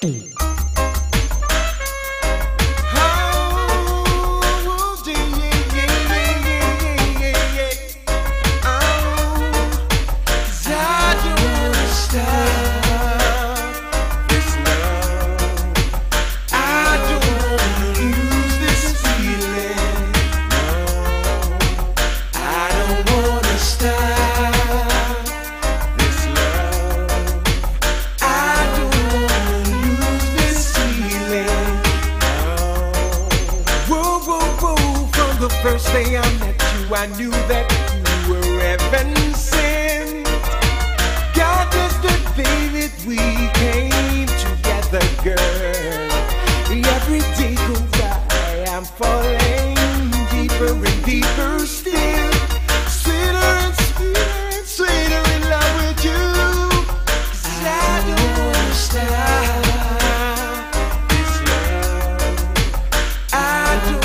First day I met you, I knew that you were heaven sent. God is the day that we came together, girl. Every day goes by, I'm falling deeper and deeper still. Sweeter and sweeter and sweeter in love with you. 'Cause I don't wanna stop this love. I don't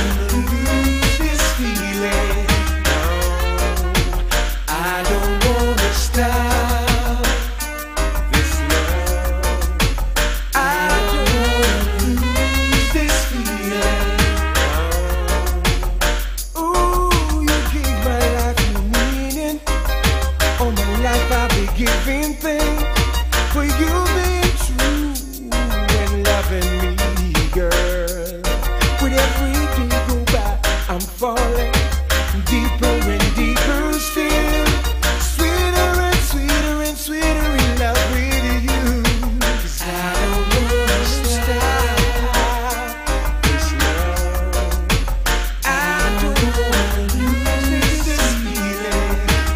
giving thanks for you being true and loving me, girl. With every day go by, I'm falling deeper and deeper still. Sweeter and sweeter and sweeter in love with you. 'Cause I don't wanna stop this love. I don't wanna lose this feeling.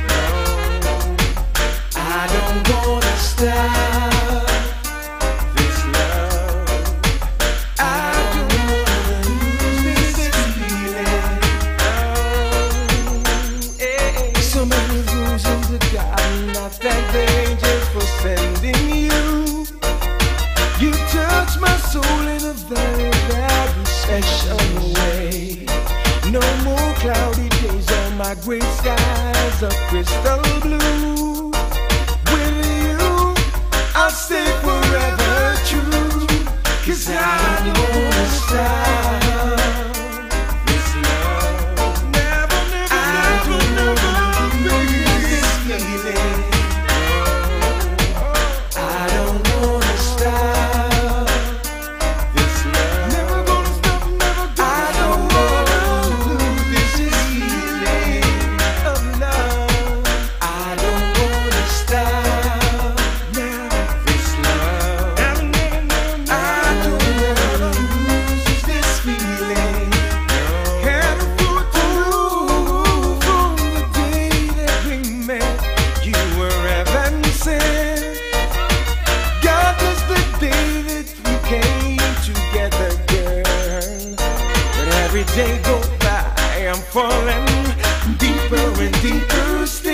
I don't wanna stop this love. I don't wanna lose this feeling. So many rules in the garden, I thank the angels for sending you. You touch my soul in a very, very special way. No more cloudy days on my gray skies of crystal blue. I'll stay forever true. 'Cause I don't wanna stop this love. Never, never, never lose this feeling. I don't wanna stop this love. Never gonna stop, never gonna. I don't wanna lose this feeling of love. I don't wanna stop. Every day go by, I'm falling deeper and deeper.